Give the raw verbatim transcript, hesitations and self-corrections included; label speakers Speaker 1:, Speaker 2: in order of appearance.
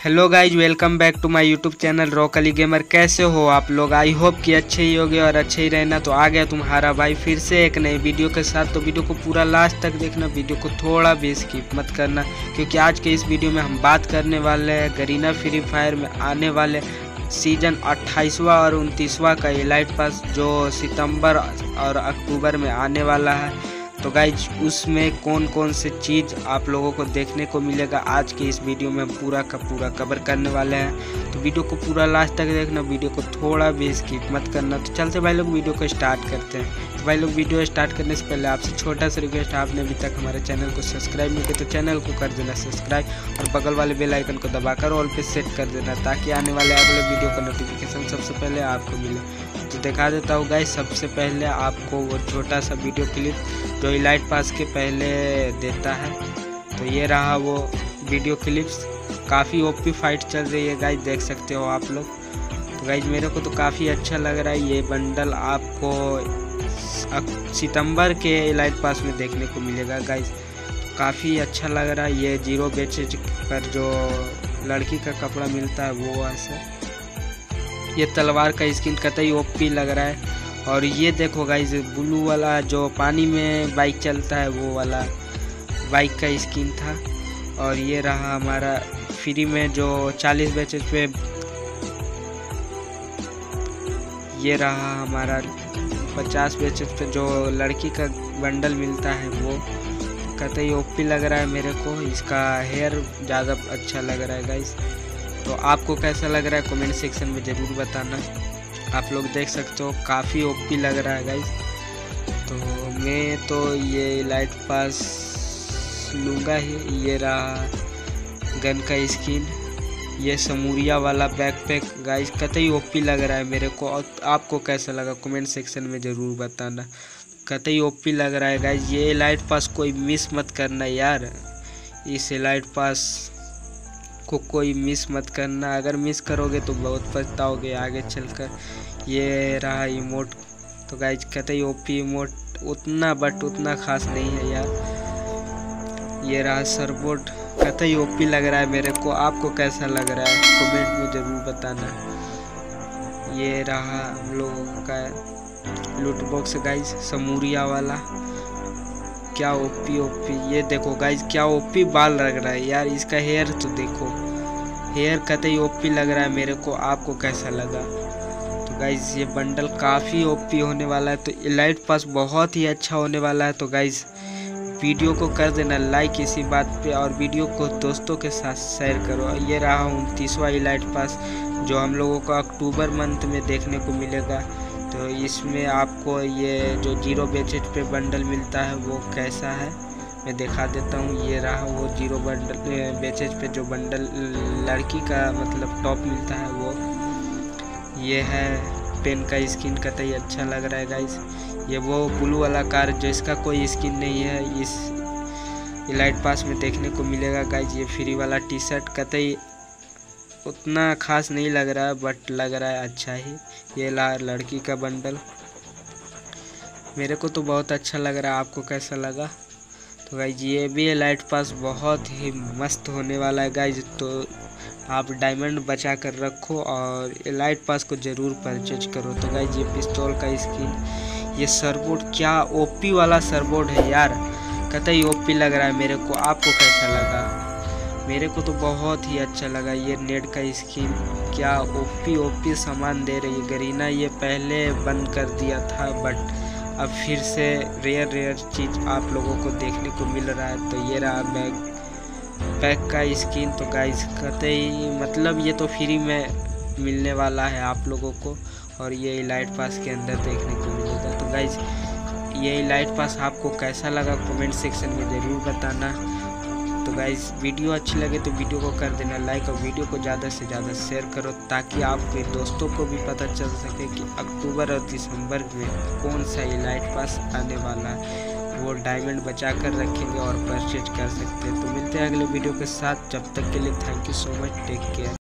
Speaker 1: Hello guys, welcome back to my YouTube channel rock Ali gamer. कैसे हो आप लोग? आई होप कि अच्छे ही होगे और अच्छे ही रहना। तो आ गया तुम्हारा भाई फिर से एक नई वीडियो के साथ। तो वीडियो को पूरा लास्ट तक देखना, वीडियो को थोड़ा भी स्किप मत करना, क्योंकि आज के इस वीडियो में हम बात करने वाले हैं गरीना फ्री फायर में आने वाले सीजन अट्ठाईसवां और उनतीसवां का एलाइट पास, जो सितंबर और अक्टूबर में आने वाला है। तो गाइज उसमें कौन कौन से चीज़ आप लोगों को देखने को मिलेगा आज के इस वीडियो में हम पूरा का पूरा कवर करने वाले हैं। तो वीडियो को पूरा लास्ट तक देखना, वीडियो को थोड़ा भी स्किप मत करना। तो चलते भाई लोग वीडियो को स्टार्ट करते हैं। तो भाई लोग वीडियो स्टार्ट करने से पहले आपसे छोटा सा रिक्वेस्ट, आपने अभी तक हमारे चैनल को सब्सक्राइब नहीं किया तो चैनल को कर देना सब्सक्राइब और बगल वाले बेल आइकन को दबाकर ऑल पे सेट कर देना, ताकि आने वाले अगले वीडियो का नोटिफिकेशन सबसे पहले आपको मिले। तो दिखा देता हूँ गाइस, सबसे पहले आपको वो छोटा सा वीडियो क्लिप जो इलाइट पास के पहले देता है। तो ये रहा वो वीडियो क्लिप्स, काफ़ी ओपी फाइट चल रही है गाइस, देख सकते हो आप लोग। तो गाइस मेरे को तो काफ़ी अच्छा लग रहा है। ये बंडल आपको सितंबर के इलाइट पास में देखने को मिलेगा गाइस, काफ़ी अच्छा लग रहा है। ये जीरो बेचे पर जो लड़की का कपड़ा मिलता है वो ऐसा, ये तलवार का स्किन कतई ओपी लग रहा है। और ये देखो गाइस, ब्लू वाला जो पानी में बाइक चलता है वो वाला बाइक का स्किन था। और ये रहा हमारा फ्री में जो चालीस बेचेज पे, ये रहा हमारा पचास बेचेज पे जो लड़की का बंडल मिलता है वो कतई ओपी लग रहा है मेरे को। इसका हेयर ज़्यादा अच्छा लग रहा है गाइस। तो आपको कैसा लग रहा है कमेंट सेक्शन में ज़रूर बताना। आप लोग देख सकते हो काफ़ी ओपी लग रहा है गाइस। तो मैं तो ये लाइट पास लूँगा ही। ये रहा गन का स्किन, ये समूरिया वाला बैकपैक गाइस, कतई ओपी लग रहा है मेरे को। और आपको कैसा लगा कमेंट सेक्शन में ज़रूर बताना। कतई ओपी लग रहा है गाइस। ये लाइट पास कोई मिस मत करना यार, इस लाइट पास को कोई मिस मत करना। अगर मिस करोगे तो बहुत पछताओगे आगे चलकर। ये रहा इमोट, तो गाइज कतई ओपी इमोट, उतना बट उतना खास नहीं है यार। ये रहा सरबोट, कतई ओपी लग रहा है मेरे को। आपको कैसा लग रहा है कमेंट में ज़रूर बताना। ये रहा हम लोगों का लूट बॉक्स गाइज, समूरिया वाला, क्या ओपी ओपी। ये देखो गाइज क्या ओपी बाल लग रहा है यार। इसका हेयर तो देखो, हेयर कतई ओपी लग रहा है मेरे को। आपको कैसा लगा? तो गाइज ये बंडल काफ़ी ओपी होने वाला है। तो इलाइट पास बहुत ही अच्छा होने वाला है। तो गाइज वीडियो को कर देना लाइक इसी बात पे, और वीडियो को दोस्तों के साथ शेयर करो। ये रहा उनतीसवां इलाइट पास जो हम लोगों को अक्टूबर मंथ में देखने को मिलेगा। तो इसमें आपको ये जो जीरो बेचेज पे बंडल मिलता है वो कैसा है मैं दिखा देता हूँ। ये रहा वो जीरो बंडल बेचेज पे जो बंडल लड़की का मतलब टॉप मिलता है वो। ये है पेन का स्किन, कतई अच्छा लग रहा है गाइस। ये वो ब्लू वाला कार जो इसका कोई स्किन नहीं है, इस इलाइट पास में देखने को मिलेगा गाइस। ये फ्री वाला टी शर्ट कतई उतना खास नहीं लग रहा है, बट लग रहा है अच्छा ही। ये ला लड़की का बंडल, मेरे को तो बहुत अच्छा लग रहा है। आपको कैसा लगा? तो गाइज ये भी लाइट पास बहुत ही मस्त होने वाला है गाइज। तो आप डायमंड बचा कर रखो और लाइट पास को ज़रूर परचेज करो। तो गाइज ये पिस्तौल का स्किन, ये सरबोर्ड, क्या ओपी वाला सरबोर्ड है यार, कतई ओपी लग रहा है मेरे को। आपको कैसा लगा? मेरे को तो बहुत ही अच्छा लगा। ये नेट का स्किन, क्या ओपी ओपी सामान दे रही है गरीना। ये पहले बंद कर दिया था, बट अब फिर से रेयर रेयर चीज़ आप लोगों को देखने को मिल रहा है। तो ये रहा बैग पैक का स्किन। तो गाइस कतई मतलब ये तो फ्री में मिलने वाला है आप लोगों को, और ये इलाइट पास के अंदर देखने को मिलेगा। तो गाइस ये इलाइट पास आपको कैसा लगा कमेंट सेक्शन में ज़रूर बताना। तो गाइस वीडियो अच्छी लगे तो वीडियो को कर देना लाइक, और वीडियो को ज़्यादा से ज़्यादा शेयर करो, ताकि आपके दोस्तों को भी पता चल सके कि अक्टूबर और दिसंबर में कौन सा इलाइट पास आने वाला है। वो डायमंड बचा कर रखेंगे और परचेज कर सकते हैं। तो मिलते हैं अगले वीडियो के साथ, जब तक के लिए thank you so much, take care.